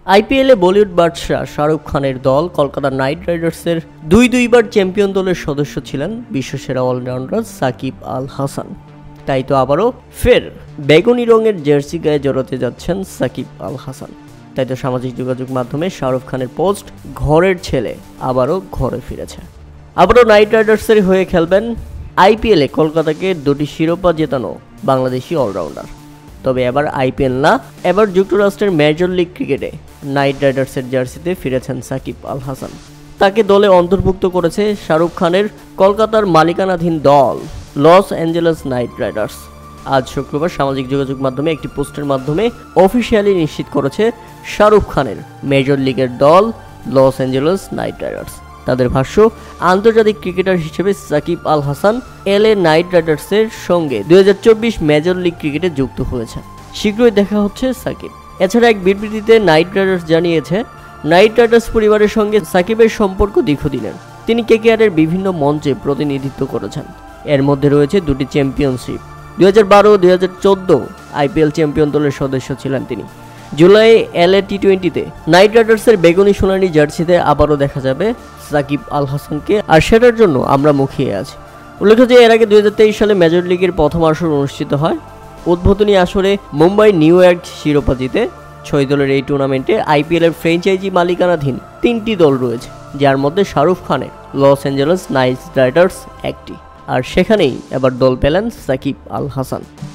আইপিএলে বলিউড বাদশা শাহরুখ খানের দল কলকাতা নাইট রাইডার্সের দুইবার চ্যাম্পিয়ন দলের সদস্য ছিলেন বিশ্বসেরা অলরাউন্ডার সাকিব আল হাসান। তাই তো আবারও ফের বেগুনি রঙের জার্সি গায়ে জড়াতে যাচ্ছেন সাকিব আল হাসান। তাই তো সামাজিক যোগাযোগ মাধ্যমে শাহরুখ খানের পোস্ট, ঘরের ছেলে আবারও ঘরে ফিরেছে। আবারও নাইট রাইডার্সের হয়ে খেলবেন আইপিএলে কলকাতাকে দুটি শিরোপা জেতানো বাংলাদেশি অলরাউন্ডার। তবে এবার আইপিএল না, এবার যুক্তরাষ্ট্রের মেজর লিগ ক্রিকেটে নাইট রাইডার্সের জার্সিতে ফিরেছেন সাকিব আল হাসান। তাকে দলে অন্তর্ভুক্ত করেছে শাহরুখ খানের কলকাতার মালিকানাধীন দল লস অ্যাঞ্জেলেস নাইট রাইডার্স। আজ শুক্রবার সামাজিক যোগাযোগ মাধ্যমে একটি পোস্টের মাধ্যমে অফিসিয়ালি নিশ্চিত করেছে শাহরুখ খানের মেজর লিগের দল লস অ্যাঞ্জেলেস নাইট রাইডার্স। তাদের ভাষ্য, আন্তর্জাতিক ক্রিকেটার হিসেবে সাকিব আল হাসান এলএ নাইট রাইডার্সের সঙ্গে 2024 মেজর লিগ ক্রিকেটে যুক্ত হয়েছে। শীঘ্রই দেখা হচ্ছে সাকিব। এছাড়া এক বিবৃতিতে নাইট রাইডার্স জানিয়েছে, নাইট রাইডার্স পরিবারের সঙ্গে সাকিবের সম্পর্ক দীর্ঘদিনের। তিনি কেকেআরের বিভিন্ন মঞ্চে প্রতিনিধিত্ব করেছেন। এর মধ্যে রয়েছে দুটি চ্যাম্পিয়নশিপ। 2012-2014 আইপিএল চ্যাম্পিয়ন দলের সদস্য ছিলেন তিনি। জুলাই এলএ টি20তে নাইট রাইডার্সের বেগুনি সোনালী জার্সিতে আবারও দেখা যাবে সাকিব আল হাসানকে, আর সেটার জন্য আমরা মুখিয়ে আছি। উল্লেখ্য যে এর আগে 2023 সালে মেজর লিগের প্রথম আসর অনুষ্ঠিত হয়। উদ্বোধনী আসরে মুম্বাই নিউ ইয়র্ক শিরোপা জিতে 6 দলের এই টুর্নামেন্টে আইপিএলের ফ্র্যাঞ্চাইজি মালিকানাধীন 3টি দল রয়েছে, যার মধ্যে শাহরুখ খানের লস অ্যাঞ্জেলেস নাইট রাইডার্স একটি। আর সেখানেই এবার দল পেলেন সাকিব আল হাসান।